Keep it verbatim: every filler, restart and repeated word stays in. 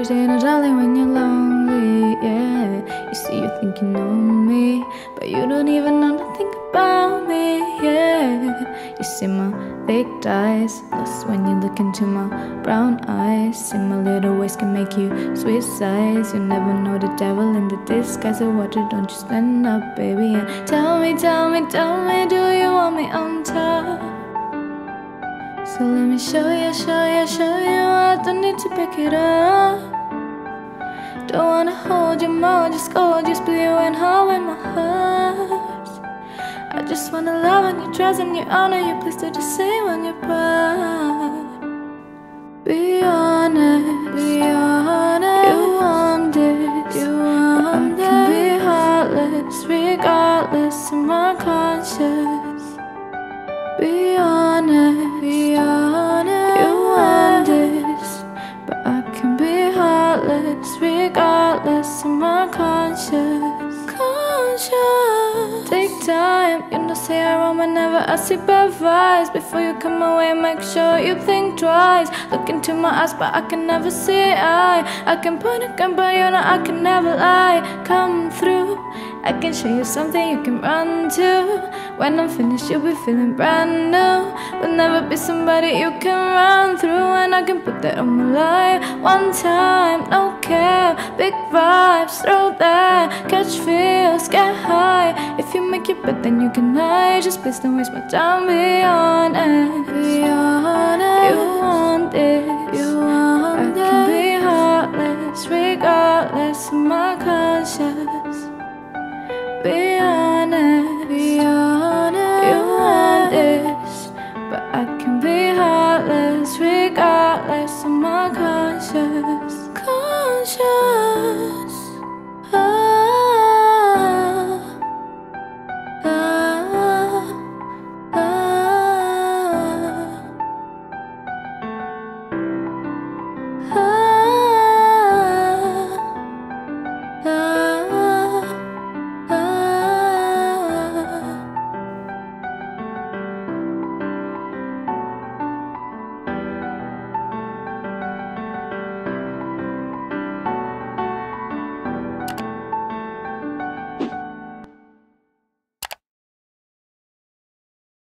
saying a darling when you're lonely, yeah. You see you think you know me, but you don't even know nothing about me, yeah. You see my thick thighs, lost when you look into my brown eyes. See my little ways can make you switch sides. You never know the devil in the disguise. So what you don't you stand up, baby, and tell me, tell me, tell me, do you want me on top? So let me show you, show you, show you. I don't need to pick it up. Don't wanna hold you more, just go, just be you and how in my heart. I just wanna love and you trust and you honor you. Please do the same when you're proud. Be honest, be honest. You want this, you want but I can be heartless, regardless of my conscience. Be honest, be honest. You want this, but I can be heartless, regardless of my conscience. Conscience. Take time, you know say I wrong whenever I see bad vibes. Before you come away, make sure you think twice. Look into my eyes, but I can never see eye. I can point a gun, but you know I can never lie. Come through, I can show you something you can run to. When I'm finished, you'll be feeling brand new. Will never be somebody you can run through, and I can put that on my life. One time, no care, big vibes, throw that, catch feels, get high. If you make your bed, then you can lie. Just please don't waste my time. Be honest, be honest. You want this, you want this. I can be heartless, regardless of my conscience. Be honest, be honest. You want this, but I can be heartless, regardless of my conscience. Conscience.